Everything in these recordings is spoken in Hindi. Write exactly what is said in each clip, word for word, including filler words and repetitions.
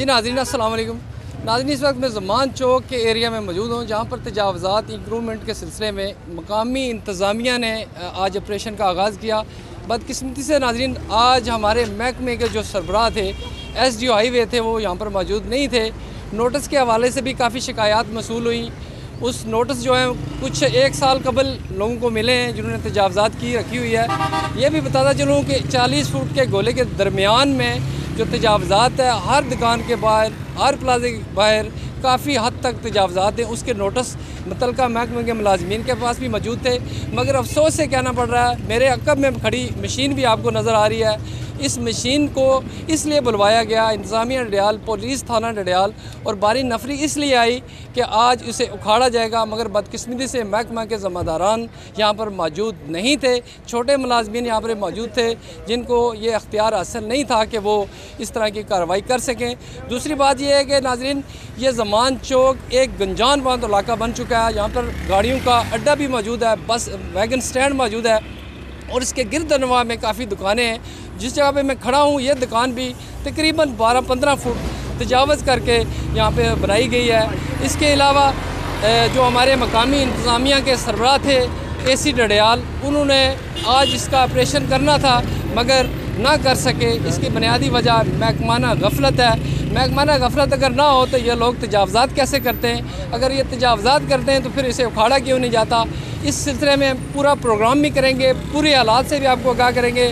जी नाज़रीन अस्सलाम वालेकुम। नाज़रीन इस वक्त मैं ज़मान चौक के एरिया में मौजूद हूँ, जहाँ पर तजावज़ात इंक्रूवमेंट के सिलसिले में मकामी इंतज़ामिया ने आज ऑपरेशन का आगाज़ किया। बदकिस्मती से नाज़रीन आज हमारे महकमे के जो सरबराह थे, एस डी ओ हाईवे थे, वो यहाँ पर मौजूद नहीं थे। नोटिस के हवाले से भी काफ़ी शिकायत मसूल हुई। उस नोटिस जो है कुछ एक साल कबल लोगों को मिले हैं जिन्होंने तजावज़ात की रखी हुई है। ये भी बताता चलूँ कि चालीस फुट के गोले के दरमियान में जो तजावज़ात है, हर दुकान के बाहर, हर प्लाजे के बाहर काफ़ी हद तक तजावज़ात हैं। उसके नोटिस मुतल्लिका महकमे के मुलाजमीन के पास भी मौजूद थे, मगर अफसोस से कहना पड़ रहा है, मेरे अक़ब में खड़ी मशीन भी आपको नज़र आ रही है। इस मशीन को इसलिए बुलवाया गया, इंतज़ामिया डडियाल, पुलिस थाना डडियाल और बारी नफरी इसलिए आई कि आज इसे उखाड़ा जाएगा, मगर बदकिस्मती से महकमा के ज़िम्मेदारान यहाँ पर मौजूद नहीं थे। छोटे मुलाजमीन यहाँ पर मौजूद थे जिनको ये अख्तियार हासिल नहीं था कि वो इस तरह की कार्रवाई कर सकें। दूसरी बात यह है कि नाज़रीन, ये ज़मान चौक एक गंजान बांध इलाका बन चुका है। यहाँ पर गाड़ियों का अड्डा भी मौजूद है, बस वैगन स्टैंड मौजूद है और इसके गिरदनवा में काफ़ी दुकानें हैं। जिस जगह पे मैं खड़ा हूँ, ये दुकान भी तकरीबन बारह पंद्रह फुट तजावज़ करके यहाँ पे बनाई गई है। इसके अलावा जो हमारे मकामी इंतज़ामिया के सरबराह थे ए सी डडियाल, उन्होंने आज इसका ऑपरेशन करना था मगर ना कर सके। इसकी बुनियादी वजह महकमाना गफलत है। महकमाना गफलत अगर ना हो तो ये लोग तजावज़ात कैसे करते हैं? अगर ये तजावज़ात करते हैं तो फिर इसे उखाड़ा क्यों नहीं जाता? इस सिलसिले में पूरा प्रोग्राम भी करेंगे, पूरे हालात से भी आपको आगाह करेंगे।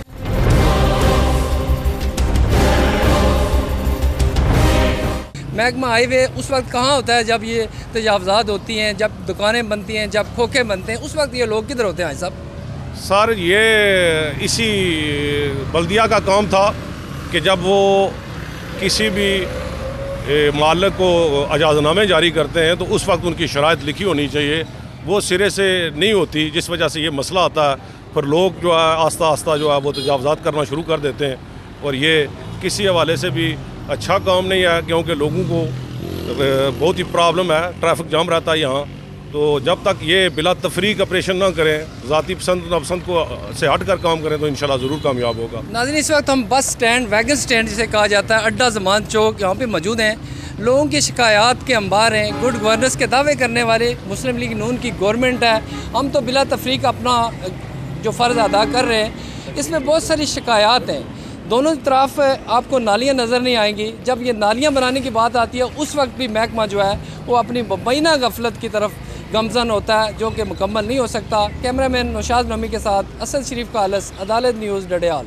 महकमा हाईवे उस वक्त कहाँ होता है जब ये तजावज़ात होती हैं, जब दुकानें बनती हैं, जब खोखे बनते हैं, उस वक्त ये लोग किधर होते हैं साहब? सर ये इसी बल्दिया का काम था कि जब वो किसी भी मालिक को इजाज़तनामे जारी करते हैं तो उस वक्त उनकी शराइत लिखी होनी चाहिए, वो सिरे से नहीं होती, जिस वजह से ये मसला आता है। फिर लोग जो है आस्ता आस्ता जो है वो तजावज़ात करना शुरू कर देते हैं और ये किसी हवाले से भी अच्छा काम नहीं है, क्योंकि लोगों को बहुत ही प्रॉब्लम है, ट्रैफिक जाम रहता है यहाँ। तो जब तक ये बिला तफरीक ऑपरेशन ना करें, ज़ाती पसंद नापसंद को से हट कर काम करें तो इंशाल्लाह ज़रूर कामयाब होगा। नाज़रीन इस वक्त हम बस स्टैंड, वैगन स्टैंड जिसे कहा जाता है, अड्डा ज़मान चौक, यहाँ पे मौजूद हैं। लोगों की शिकायत के अंबार हैं, गुड गवर्नेंस के दावे करने वाले मुस्लिम लीग नून की गवर्नमेंट है। हम तो बिला तफरीक अपना जो फ़र्ज़ अदा कर रहे हैं। इसमें बहुत सारी शिकायत हैं, दोनों तरफ आपको नालियाँ नज़र नहीं आएंगी। जब ये नालियाँ बनाने की बात आती है उस वक्त भी महकमा जो है वो अपनी मुबैना गफलत की तरफ गमज़न होता है, जो कि मुकम्मल नहीं हो सकता। कैमरामैन नौशाद नमी के साथ असद शरीफ का आलस, अदालत न्यूज़ डडियाल।